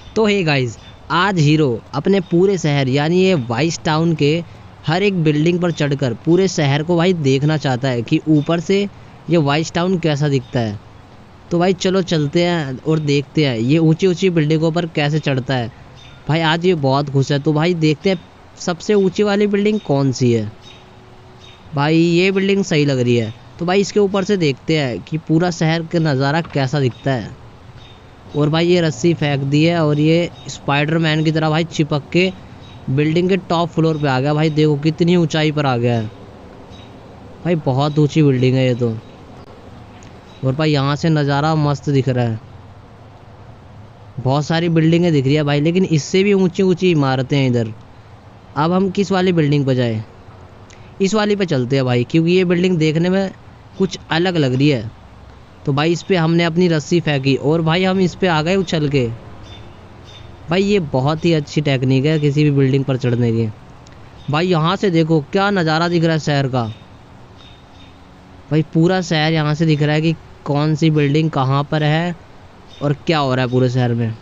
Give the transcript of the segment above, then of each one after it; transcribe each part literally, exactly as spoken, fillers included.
तो hey guys, आज hero अपने पूरे शहर यानी ये वाइस टाउन के हर एक बिल्डिंग पर चढ़कर पूरे शहर को भाई देखना चाहता है कि ऊपर से ये वाइस टाउन कैसा दिखता है। तो भाई चलो चलते हैं और देखते हैं ये ऊंची ऊंची बिल्डिंगों पर कैसे चढ़ता है। भाई आज ये बहुत खुश है, तो भाई देखते हैं सबसे ऊंची वाली बिल्डिंग कौन सी है। भाई ये बिल्डिंग सही लग रही है, तो भाई इसके ऊपर से देखते हैं कि पूरा शहर का नज़ारा कैसा दिखता है। और भाई ये रस्सी फेंक दी है और ये स्पाइडरमैन की तरह भाई चिपक के बिल्डिंग के टॉप फ्लोर पे आ गया। भाई देखो कितनी ऊंचाई पर आ गया है। भाई बहुत ऊंची बिल्डिंग है ये तो। और भाई यहाँ से नज़ारा मस्त दिख रहा है। बहुत सारी बिल्डिंगें दिख रही है भाई, लेकिन इससे भी ऊंची ऊंची इमारतें हैं इधर। अब हम किस वाली बिल्डिंग पर जाए? इस वाली पे चलते हैं भाई, क्योंकि ये बिल्डिंग देखने में कुछ अलग लग रही है। तो भाई इस पे हमने अपनी रस्सी फेंकी और भाई हम इस पे आ गए उछल के। भाई ये बहुत ही अच्छी टेक्निक है किसी भी बिल्डिंग पर चढ़ने की। भाई यहाँ से देखो क्या नज़ारा दिख रहा है शहर का। भाई पूरा शहर यहाँ से दिख रहा है कि कौन सी बिल्डिंग कहाँ पर है और क्या हो रहा है पूरे शहर में।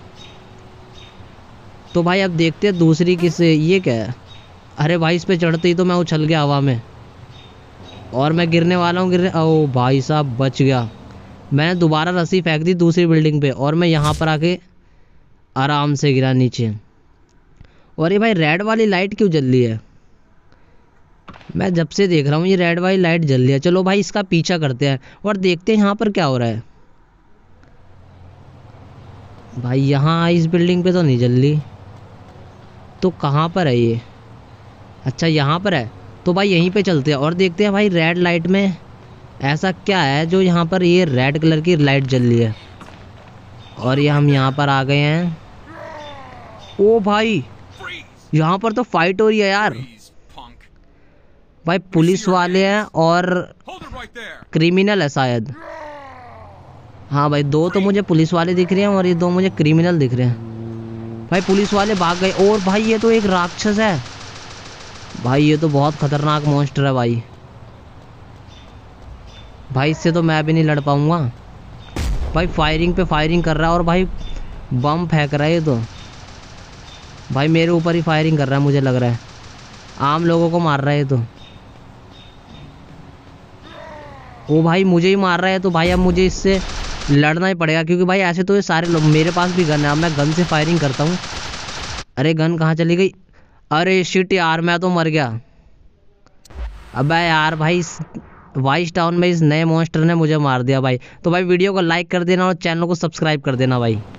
तो भाई अब देखते हैं दूसरी किस। ये क्या है? अरे भाई इस पे चढ़ते ही तो मैं उछल गया हवा में और मैं गिरने वाला हूँ। गिरने ओ भाई साहब बच गया। मैंने दोबारा रस्सी फेंक दी दूसरी बिल्डिंग पे और मैं यहाँ पर आके आराम से गिरा नीचे। और ये भाई रेड वाली लाइट क्यों जल रही है? मैं जब से देख रहा हूँ ये रेड वाली लाइट जल रही है। चलो भाई इसका पीछा करते हैं और देखते हैं यहाँ पर क्या हो रहा है। भाई यहाँ इस बिल्डिंग पे तो नहीं जल रही, तो कहाँ पर है ये? अच्छा यहाँ पर है। तो भाई यहीं पे चलते हैं और देखते हैं भाई रेड लाइट में ऐसा क्या है जो यहाँ पर ये रेड कलर की लाइट जल रही है। और ये हम यहाँ पर आ गए हैं। ओ भाई यहाँ पर तो फाइट हो रही है यार। भाई पुलिस वाले हैं और क्रिमिनल है शायद। हाँ भाई दो तो मुझे पुलिस वाले दिख रहे हैं और ये दो मुझे क्रिमिनल दिख रहे हैं। भाई पुलिस वाले भाग गए और भाई ये तो एक राक्षस है। भाई ये तो बहुत खतरनाक मॉन्स्टर है भाई। भाई इससे तो मैं भी नहीं लड़ पाऊंगा। भाई फायरिंग पे फायरिंग कर रहा है और भाई बम फेंक रहा है ये तो। भाई मेरे ऊपर ही फायरिंग कर रहा है मुझे लग रहा है। आम लोगों को मार रहा है ये तो। वो भाई मुझे ही मार रहा है, तो भाई अब मुझे इससे लड़ना ही पड़ेगा, क्योंकि भाई ऐसे तो ये सारे लोग। मेरे पास भी गन है, अब मैं गन से फायरिंग करता हूँ। अरे गन कहाँ चली गई? अरे शिट यार मैं तो मर गया। अबे यार भाई वाइस टाउन में इस नए मॉन्स्टर ने मुझे मार दिया भाई। तो भाई वीडियो को लाइक कर देना और चैनल को सब्सक्राइब कर देना भाई।